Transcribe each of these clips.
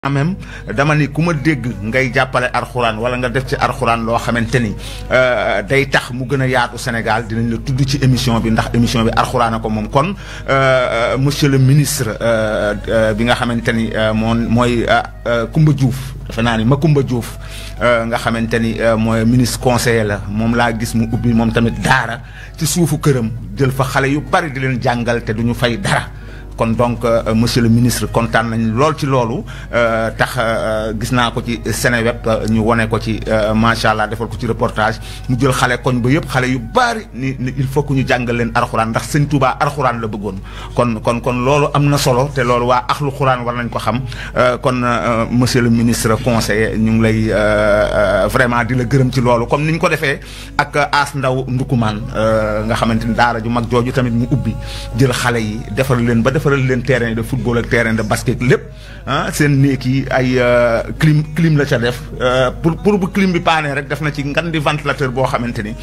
même dama ni ku ma dégg ngay jàppale alxuraan wala nga def ci alxuraan loo xamante ni day tax mu gën a yaatu Sénégal dinañ la tudd ci émission bi ndax émission bi alxuraan a ko moom kon monsieur le ministre bi nga xamante ni mooy Coumba Diouf defe naa ni Macoumba Diouf nga xamante ni mooy ministre conseiller la moom laa gis mu ubbi moom tamit daara ci suufu këram jël fa xale yu bari di leen jàngal te duñu fay dara. kon donc monsieur le ministre kontaan nañ lool ci loolu tax gis naa ko ci Seneweb ñu wone ko ci macha allah defal ko ci reportage mu jël xale koñ ba yëpp xale yu bari ni il faut que ñu jàngal leen alxuraan ndax sëñ Touba alxuraan la bëggoon kon loolu am na solo te loolu waa axlu xuraan war nañ ko xam kon monsieur le ministre conseiller ñu ngi lay vraiment di la gërëm ci loolu comme ni ñu ko defee ak As Ndaw Ndukumaan nga xamante ni daara ju mag jooju tamit mu ubbi jël xale yi defar leen ba defaral leen terrain de football ak terrain de basket lépp seen néeg yi ay clim la ca def pour bu clim bi paanee rek def na ci ngan di ventilateur boo xamante ni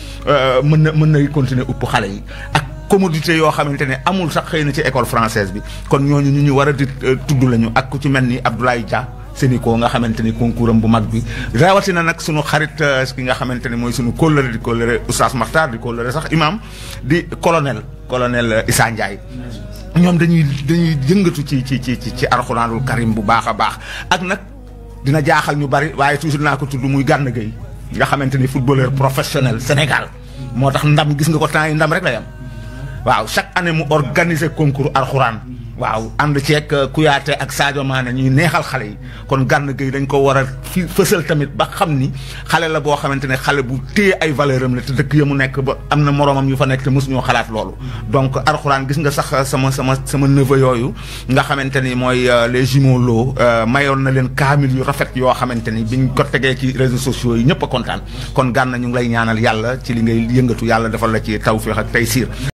mën na continuer upp xale yi ak commodité yoo xamante ne amul sax xëy na ci école française bi kon ñooñu ñu war a di tudd lañu ak ku ci mel ni Abdoulaye Dia Sénico nga xamante ni concours am bu mag bi rawatina nag sunu xarit ki nga xamante ni mooy sunu kóllëre di kóllëre Oustaz Makhtar di kóllëre sax imam di colonel Issa Ndiaye ñoom dañuy yëngatu ci alxuraanul karim bu baax a baax ak nag dina jaaxal ñu bari waaye toujours naa ko tudd muy Gana Gueye nga xamante ni footballeur professionnel Sénégal moo tax ndam gis nga ko temps yi ndam rek lay am waaw chaque année mu organiser concours alxuraan waaw ànd ceeg Kouyaté ak Sadio Mané ñuy neexal xale yi kon Gana Gueye dañ ko war a fësal tamit ba xam ni xale la boo xamante ne xale bu téye ay valeur am la te dëkk ya mu nekk ba am na moroomam yu fa nekk te mosuñoo xalaat loolu donc alxuraan gis nga sax sama neveu yooyu nga xamante ni mooy les jumeaux Lo mayoon na leen kaamil yu rafet yoo xamante ni biñ ko tegee ci réseaux sociaux yi ñëpp a kontaan kon Gana ñu ngi lay ñaanal yàlla ci li ngay yëngatu yàlla defal la ci tawfeex ak taysiir